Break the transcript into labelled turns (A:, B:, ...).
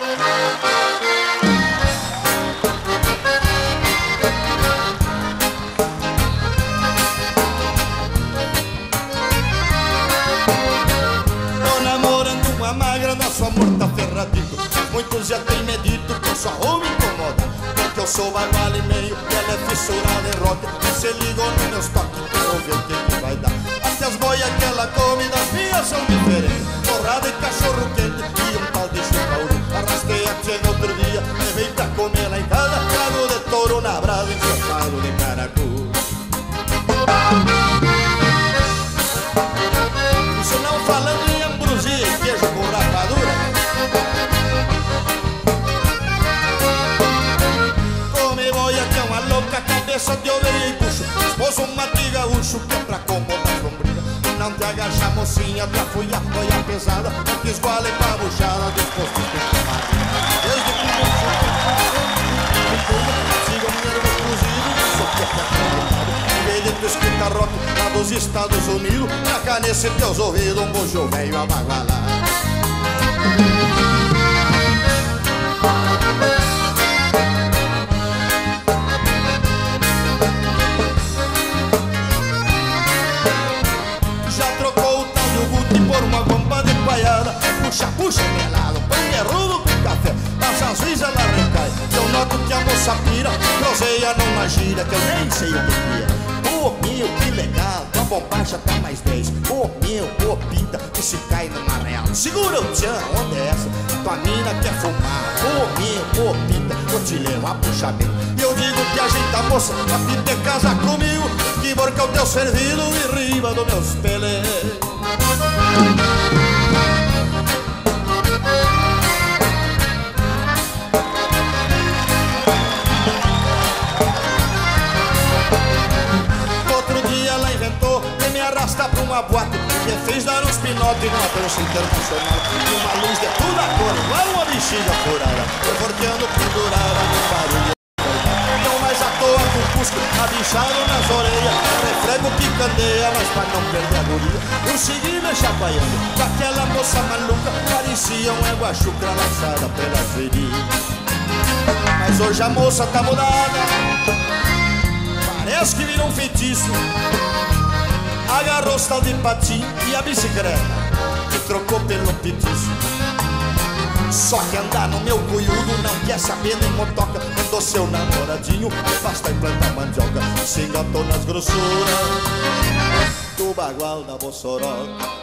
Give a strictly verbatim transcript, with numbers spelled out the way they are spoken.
A: Nosso amor tá ferradinho, muitos já tem medito que eu só vou me incomodar, porque eu sou bagual e meio, ela é fissurada em rock. E cê ligou nos meus toques, quero ver o que que vai dar. Até as boias que ela come das minhas são diferentes, torrada e cachorro quente e um tal de chupauru. Arrastei a tia no outro dia, levei pra comer lá em casa, trago de touro na brasa, ensopado de caracu. Isso não falando em ambrosia e queijo com rapadura. Come boia que é uma louca, cabeça de ovelha e bucho, esposo um mate gaúcho que é pra acomodar as lombrigas. Não te agacha, mocinha, já fui a boia pesada, não quis guale pra buchada, disposto a tomar. Desde que não sigo o nervo cozido, sou que é acreditado. Em vez de tu escuta rock lá dos Estados Unidos, pra cá nesse teus ouvidos um bojo velho a bagualar. Já trocou o tal de Guti por uma bomba de paiada, puxa, puxa melado, põe rudo com café, passa as vezes ela recai. Eu noto que a moça pira, groseia numa gira que eu nem sei o que que é. Ô meu, que legal, tua bombacha tá mais dez. Ô meu, ô pinta, que se cai numa real. Segura o tchan, onde é essa? Tua mina quer fumar. Ô meu, ô pinta, vou te levar pro chamego. E eu digo que ajeita a moça pra vir ter casa comigo, que borca o teu servido e riba dos meus peles. Ela inventou de me arrastar pra uma boate que fez dar uns pinotes numa dança internacional. E uma luz de toda cor, igual uma bexiga furada, revolteando pendurada no barulho. Não mais à toa com cusco, abichado nas orelhas, refrego que candeia, mas pra não perder a guria, eu segui me chacoalhando, com aquela moça maluca, parecia um égua chucra lançada pelas feridas. Mas hoje a moça tá mudada, parece que virou um feitiço. Agarrou os tal de patim e a bicicleta e trocou pelo petiço. Só que andar no meu cunhudo não quer saber nem motoca. Mandou seu namoradinho afasta e planta mandioca, se engatou nas grossuras do bagual da Bossoroca.